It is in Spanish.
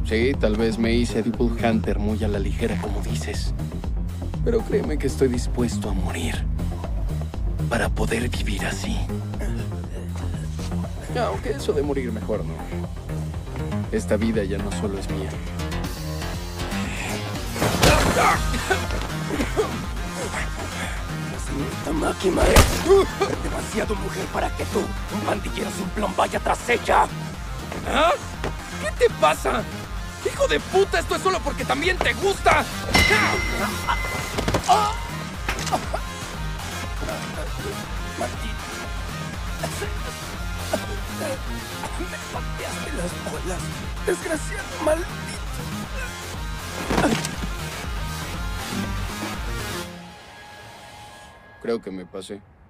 Sí, tal vez me hice Devil Hunter muy a la ligera, como dices. Pero créeme que estoy dispuesto a morir para poder vivir así. Aunque eso de morir mejor no. Esta vida ya no solo es mía. La señorita Makima es demasiado mujer para que tú, un pandillero sin plan, vaya tras ella. ¿Ah? ¿Qué te pasa? ¡Hijo de puta! ¡Esto es solo porque también te gusta! Me pateaste las bolas, desgraciado maldito. Creo que me pasé.